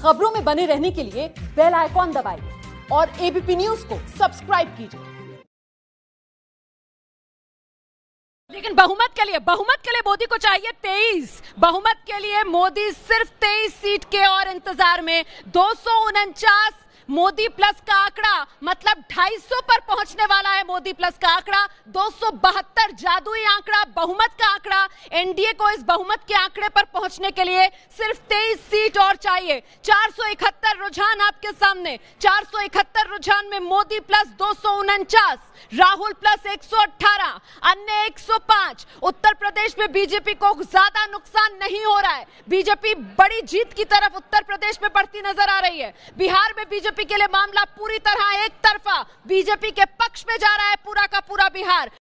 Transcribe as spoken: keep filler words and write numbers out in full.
खबरों में बने रहने के लिए बेल आइकॉन दबाइए और एबीपी न्यूज को सब्सक्राइब कीजिए। लेकिन बहुमत के लिए बहुमत के लिए मोदी को चाहिए तेईस। बहुमत के लिए मोदी सिर्फ तेईस सीट के और इंतजार में। दो सौ उनचास मोदी प्लस का आंकड़ा मतलब ढाई सौ पर पहुंचने वाला है। मोदी प्लस का आंकड़ा दो सौ बहत्तर जादुई आंकड़ा, बहुमत का आंकड़ा। एनडीए को इस बहुमत के आंकड़े पर पहुंचने के लिए सिर्फ तेईस सीट और चाहिए। चार सौ इकहत्तर रुझान आपके सामने। चार सौ इकहत्तर रुझान में मोदी प्लस दो सौ उनचास, राहुल प्लस एक सौ अठारह, अन्य एक सौ पाँच। उत्तर प्रदेश में बीजेपी को ज्यादा नुकसान नहीं हो रहा है। बीजेपी बड़ी जीत की तरफ उत्तर प्रदेश में बढ़ती नजर आ रही है। बिहार में बीजेपी के लिए मामला पूरी तरह एक तरफा बीजेपी के पक्ष में जा रहा है पूरा का पूरा बिहार।